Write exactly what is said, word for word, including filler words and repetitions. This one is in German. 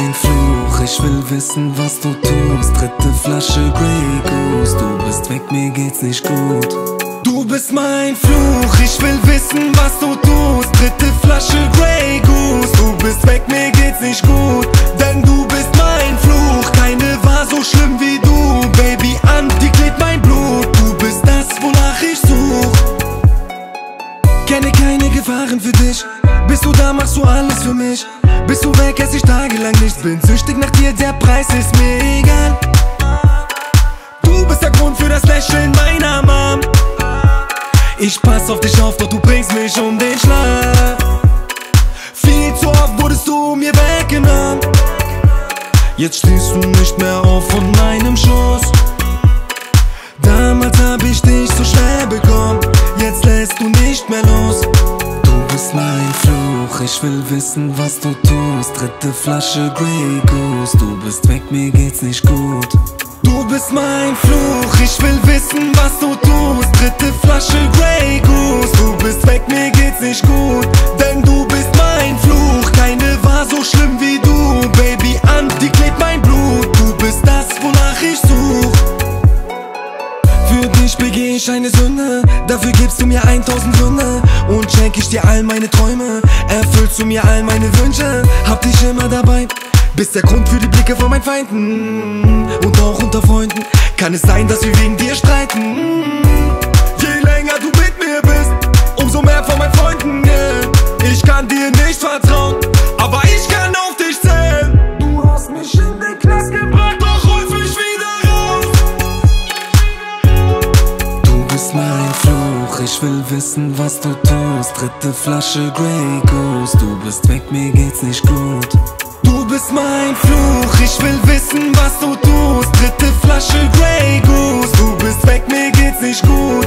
mein Fluch, ich will wissen, was du tust. Dritte Flasche Grey Goose, du bist weg, mir geht's nicht gut. Du bist mein Fluch, ich will wissen, was du tust. Dritte Flasche Grey Goose, du bist weg, mir geht's nicht gut. Denn du bist mein Fluch, keine war so schlimm wie du. Baby, an die klebt mein Blut, du bist das, wonach ich such. Kenne keine Gefahren für dich, bist du da, machst du alles für mich. Bist du weg, ess ich tagelang nichts, bin süchtig nach dir, der Preis ist mir egal. Du bist der Grund für das Lächeln meiner Mom. Ich pass auf dich auf, doch du bringst mich um den Schlaf. Viel zu oft wurdest du mir weggenommen. Jetzt stehst du nicht mehr auf von meinem Schoß. Damals hab ich dich so schnell bekommen, jetzt lässt du nicht mehr los. Du bist mein Fluch, ich will wissen, was du tust. Dritte Flasche Grey Goose, du bist weg, mir geht's nicht gut. Du bist mein Fluch, ich will wissen, was du tust. Dritte Flasche Grey Goose, du bist weg, mir geht's nicht gut. Denn du bist mein Fluch, keine war so schlimm wie du. Baby, an die klebt mein Blut, du bist das, wonach ich such. Für dich begeh ich eine Sünde, dafür gibst du mir tausend Gründe. Und schenk ich dir all meine Träume, erfüllst du mir all meine Wünsche. Hab dich immer dabei, bist der Grund für die Blicke von meinen Feinden. Und auch unter Freunden kann es sein, dass wir wegen dir streiten. Je länger du mit mir bist, umso mehr von meinen Freunden, yeah. Ich kann dir nicht vertrauen, aber ich kann auf dich zählen. Du hast mich in den Knast gebracht, doch holst mich wieder raus. Du bist mein Fluch, ich will wissen, was du tust. Dritte Flasche Grey Goose, du bist weg, mir geht's nicht gut. Du bist mein Fluch, ich will wissen, was du tust. Dritte Flasche Grey Goose, du bist weg, mir geht's nicht gut.